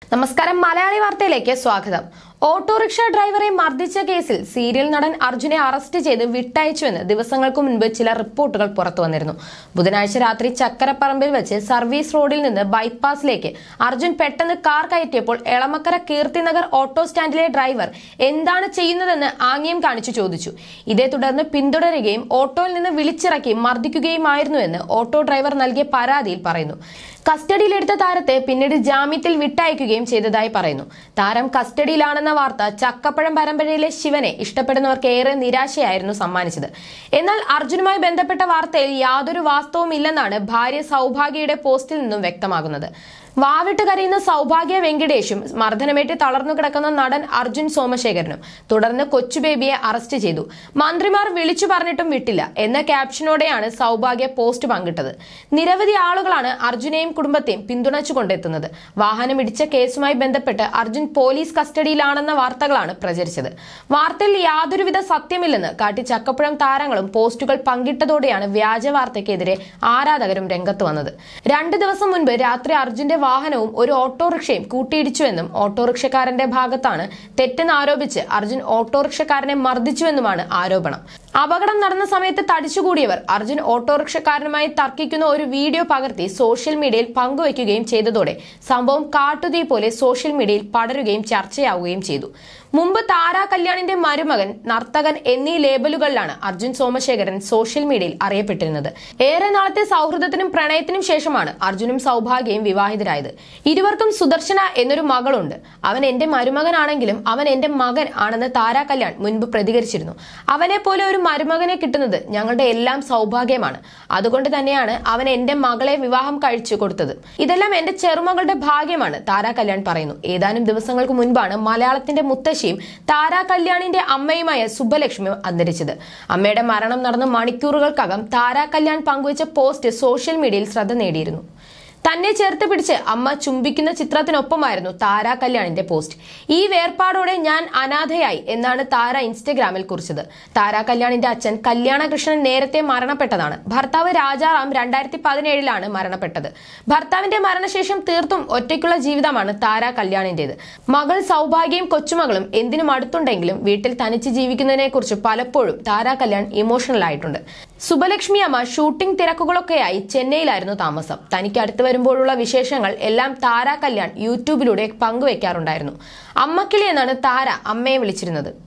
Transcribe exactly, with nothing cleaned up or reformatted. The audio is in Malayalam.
നമസ്കാരം മലയാളി വാർത്തയിലേക്ക് സ്വാഗതം. ഓട്ടോറിക്ഷ ഡ്രൈവറെ മർദ്ദിച്ച കേസിൽ സീരിയൽ നടൻ അർജുനെ അറസ്റ്റ് ചെയ്ത് വിട്ടയച്ചുവെന്ന് ദിവസങ്ങൾക്ക് മുൻപ് ചില റിപ്പോർട്ടുകൾ പുറത്തു വന്നിരുന്നു. ബുധനാഴ്ച രാത്രി ചക്കരപ്പറമ്പിൽ വെച്ച് സർവീസ് റോഡിൽ നിന്ന് ബൈപ്പാസിലേക്ക് അർജുൻ പെട്ടെന്ന് കാർ കയറ്റിയപ്പോൾ എളമക്കര കീർത്തിനഗർ ഓട്ടോ സ്റ്റാൻഡിലെ ഡ്രൈവർ എന്താണ് ചെയ്യുന്നതെന്ന് ആംഗ്യം കാണിച്ചു ചോദിച്ചു. ഇതേ തുടർന്ന് പിന്തുടരുകയും ഓട്ടോയിൽ നിന്ന് വിളിച്ചിറക്കി മർദ്ദിക്കുകയുമായിരുന്നുവെന്ന് ഓട്ടോ ഡ്രൈവർ നൽകിയ പരാതിയിൽ പറയുന്നു. കസ്റ്റഡിയിലെടുത്ത താരത്തെ പിന്നീട് ജാമ്യത്തിൽ വിട്ടയക്കുകയും ചെയ്തതായി പറയുന്നു. താരം കസ്റ്റഡിയിലാണെന്ന വാർത്ത ചക്കപ്പഴം പരമ്പരയിലെ ശിവനെ ഇഷ്ടപ്പെടുന്നവർക്ക് ഏറെ നിരാശയായിരുന്നു സമ്മാനിച്ചത്. എന്നാൽ അർജുനുമായി ബന്ധപ്പെട്ട വാർത്തയിൽ യാതൊരു വാസ്തവമില്ലെന്നാണ് ഭാര്യ സൗഭാഗ്യയുടെ പോസ്റ്റിൽ നിന്നും വ്യക്തമാകുന്നത്. വാവിട്ട് കരയുന്ന സൗഭാഗ്യ വെങ്കിടേഷും മർദ്ദനമേറ്റ് തളർന്നു കിടക്കുന്ന നടൻ അർജുൻ സോമശേഖരനും തുടർന്ന് കൊച്ചുബേബിയെ അറസ്റ്റ് ചെയ്തു. മന്ത്രിമാർ വിളിച്ചു പറഞ്ഞിട്ടും വിട്ടില്ല എന്ന ക്യാപ്ഷനോടെയാണ് സൗഭാഗ്യ പോസ്റ്റ് പങ്കിട്ടത്. നിരവധി ആളുകളാണ് അർജുനെയും കുടുംബത്തെയും പിന്തുണച്ചുകൊണ്ടെത്തുന്നത്. വാഹനം ഇടിച്ച കേസുമായി ബന്ധപ്പെട്ട് അർജുൻ പോലീസ് കസ്റ്റഡിയിലാണെന്ന വാർത്തകളാണ് പ്രചരിച്ചത്. വാർത്തയിൽ യാതൊരുവിധ സത്യമില്ലെന്ന് കാട്ടി ചക്കപ്പുഴം താരങ്ങളും പോസ്റ്റുകൾ പങ്കിട്ടതോടെയാണ് വ്യാജ വാർത്തയ്ക്കെതിരെ ആരാധകരും രംഗത്ത് വന്നത്. രണ്ടു ദിവസം മുൻപ് രാത്രി അർജുന്റെ വാഹനവും ഒരു ഓട്ടോറിക്ഷയും കൂട്ടിയിടിച്ചുവെന്നും ഓട്ടോറിക്ഷക്കാരന്റെ ഭാഗത്താണ് തെറ്റെന്ന് ആരോപിച്ച് അർജുൻ ഓട്ടോറിക്ഷക്കാരനെ മർദ്ദിച്ചുവെന്നുമാണ് ആരോപണം. അപകടം നടന്ന സമയത്ത് തടിച്ചുകൂടിയവർ അർജുൻ ഓട്ടോറിക്ഷക്കാരനുമായി തർക്കിക്കുന്ന ഒരു വീഡിയോ പകർത്തി സോഷ്യൽ മീഡിയയിൽ പങ്കുവയ്ക്കുകയും ചെയ്തതോടെ സംഭവം കാട്ടുതീ പോലെ സോഷ്യൽ മീഡിയയിൽ പടരുകയും ചർച്ചയാവുകയും ചെയ്തു. മുമ്പ് താര കല്യാണിന്റെ മരുമകൻ, നർത്തകൻ എന്നീ ലേബലുകളിലാണ് അർജുൻ സോമശേഖരൻ സോഷ്യൽ മീഡിയയിൽ അറിയപ്പെട്ടിരുന്നത്. ഏറെ നാളത്തെ സൗഹൃദത്തിനും പ്രണയത്തിനും ശേഷമാണ് അർജുനും സൗഭാഗ്യയും വിവാഹിതരായത്. ഇരുവർക്കും സുദർശന എന്നൊരു മകളുണ്ട്. അവൻ എന്റെ മരുമകനാണെങ്കിലും അവൻ എന്റെ മകൻ ആണെന്ന് താര കല്യാൺ മുൻപ് പ്രതികരിച്ചിരുന്നു. അവനെ പോലെ ഒരു മരുമകനെ കിട്ടുന്നത് ഞങ്ങളുടെ എല്ലാം സൗഭാഗ്യമാണ്. അതുകൊണ്ട് തന്നെയാണ് അവൻ എന്റെ മകളെ വിവാഹം കഴിച്ചു കൊടുത്തത്. ഇതെല്ലാം എന്റെ ചെറുമകളുടെ ഭാഗ്യമാണ്, താര കല്യാൺ പറയുന്നു. ഏതാനും ദിവസങ്ങൾക്ക് മുൻപാണ് മലയാളത്തിന്റെ മുത്തശ്ശിയും താര കല്യാണിന്റെ അമ്മയുമായ സുബ്ബലക്ഷ്മി അന്തരിച്ചത്. അമ്മയുടെ മരണം നടന്ന മണിക്കൂറുകൾക്കകം താര കല്യാൺ പങ്കുവച്ച പോസ്റ്റ് സോഷ്യൽ മീഡിയയിൽ ശ്രദ്ധ നേടിയിരുന്നു. തന്നെ ചേർത്ത് പിടിച്ച് അമ്മ ചുംബിക്കുന്ന ചിത്രത്തിനൊപ്പമായിരുന്നു താര കല്യാണിന്റെ പോസ്റ്റ്. ഈ വേർപാടോടെ ഞാൻ അനാഥയായി എന്നാണ് താര ഇൻസ്റ്റഗ്രാമിൽ കുറിച്ചത്. താര കല്യാണിന്റെ അച്ഛൻ കല്യാണകൃഷ്ണൻ നേരത്തെ മരണപ്പെട്ടതാണ്. ഭർത്താവ് രാജാറാം രണ്ടായിരത്തി പതിനേഴിലാണ് മരണപ്പെട്ടത്. ഭർത്താവിന്റെ മരണശേഷം തീർത്തും ഒറ്റയ്ക്കുള്ള ജീവിതമാണ് താര കല്യാണിന്റേത്. മകൾ സൗഭാഗ്യയും കൊച്ചുമകളും എന്തിനും അടുത്തുണ്ടെങ്കിലും വീട്ടിൽ തനിച്ച് ജീവിക്കുന്നതിനെ കുറിച്ച് പലപ്പോഴും താര കല്യാൺ ഇമോഷണൽ ആയിട്ടുണ്ട്. സുബ്ബലക്ഷ്മി അമ്മ ഷൂട്ടിംഗ് തിരക്കുകളൊക്കെയായി ചെന്നൈയിലായിരുന്നു താമസം. തനിക്ക് അടുത്ത് വരുമ്പോഴുള്ള വിശേഷങ്ങൾ എല്ലാം താര കല്യാൺ യൂട്യൂബിലൂടെ പങ്കുവെക്കാറുണ്ടായിരുന്നു. അമ്മക്കിളി എന്നാണ് താര അമ്മയെ വിളിച്ചിരുന്നത്.